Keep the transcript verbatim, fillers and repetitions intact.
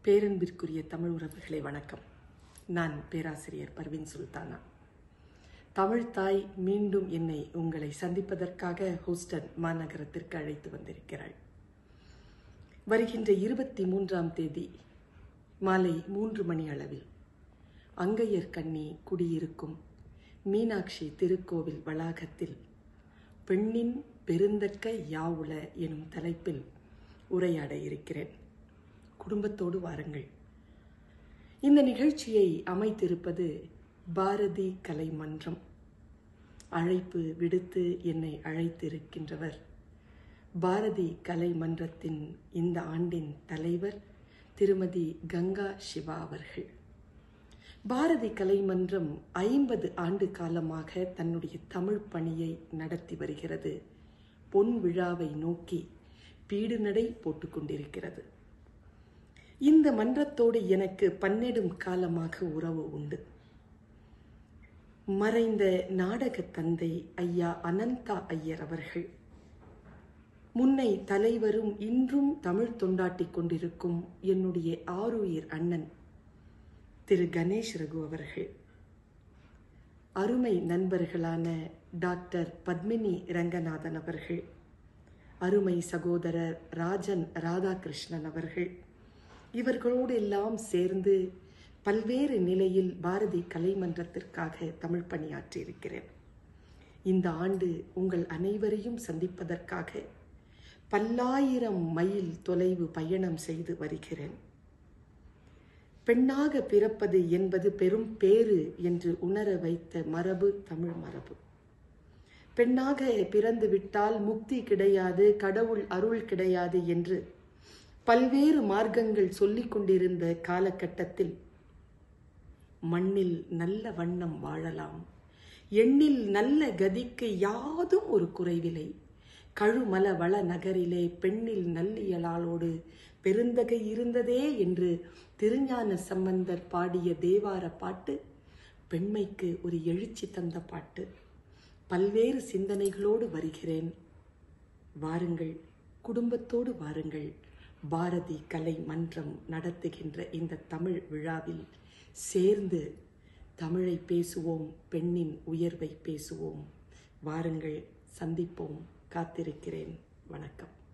பேரன்பிற்குரிய தமிழ் உறவுகளை வணக்கம். நான் பேராசிரியர் பர்வீன் சுல்தானா. தமிழ் தாய் மீண்டும் என்னை உங்களை சந்திப்பதற்காக ஹூஸ்டன் மாநகரத்திற்கு அழைத்து வந்திருக்கிறாள். வருகின்ற இருபத்தி மூன்றாம் தேதி மாலை மூன்று மணி அளவில் அங்கையர் கண்ணி குடியிருக்கும் மீனாட்சி திருக்கோவில் வளாகத்தில் பெண்ணின் பெருந்தக்க யாவுல எனும் தலைப்பில் உரையாட இருக்கிறேன். குடும்பத்தோடு வாருங்கள். இந்த நிகழ்ச்சியை அமைத்திருப்பது பாரதி கலை மன்றம். அழைப்பு விடுத்து என்னை அழைத்திருக்கின்றவர் பாரதி கலை மன்றத்தின் இந்த ஆண்டின் தலைவர் திருமதி கங்கா சிவா அவர்கள். பாரதி கலை மன்றம் ஐம்பது ஆண்டு காலமாக தன்னுடைய தமிழ் பணியை நடத்தி வருகிறது. பொன் விழாவை நோக்கி பீடு நடை போட்டுக்கொண்டிருக்கிறது. இந்த மன்றத்தோடு எனக்கு பன்னெடும் காலமாக உறவு உண்டு. மறைந்த நாடக தந்தை ஐயா அனந்தா ஐயர் அவர்கள், முன்னை தலைவரும் இன்றும் தமிழ் தொண்டாட்டி கொண்டிருக்கும் என்னுடைய ஆருயிர் அண்ணன் திரு கணேஷ் ரகு அவர்கள், அருமை நண்பர்களான டாக்டர் பத்மினி ரங்கநாதன் அவர்கள், அருமை சகோதரர் ராஜன் ராதாகிருஷ்ணன் அவர்கள், இவர்களோடு எல்லாம் சேர்ந்து பல்வேறு நிலையில் பாரதி கலை மன்றத்திற்காக தமிழ் பணியாற்றி இருக்கிறேன். இந்த ஆண்டு உங்கள் அனைவரையும் சந்திப்பதற்காக பல்லாயிரம் மைல் தொலைவு பயணம் செய்து வருகிறேன். பெண்ணாக பிறப்பது என்பது பெரும் பேறு என்று உணர வைத்த மரபு தமிழ் மரபு. பெண்ணாக பிறந்து விட்டால் முக்தி கிடையாது, கடவுள் அருள் கிடையாது என்று பல்வேறு மார்க்கங்கள் சொல்லிக் கொண்டிருந்த காலகட்டத்தில் மண்ணில் நல்ல வண்ணம் வாழலாம், எண்ணில் நல்ல கதிக்கு யாதும் ஒரு குறைவில்லை, கழுமல வள நகரிலே பெண்ணில் நல்லியலாளோடு பெருந்தகை இருந்ததே என்று திருஞான சம்பந்தர் பாடிய தேவார பாட்டு பெண்மைக்கு ஒரு எழுச்சி தந்த பாட்டு. பல்வேறு சிந்தனைகளோடு வருகிறேன். வாருங்கள், குடும்பத்தோடு வாருங்கள். பாரதி கலை மன்றம் நடத்துகின்ற இந்த தமிழ் விழாவில் சேர்ந்து தமிழை பேசுவோம், பெண்ணின் உயர்வை பேசுவோம். வாருங்கள், சந்திப்போம். காத்திருக்கிறேன். வணக்கம்.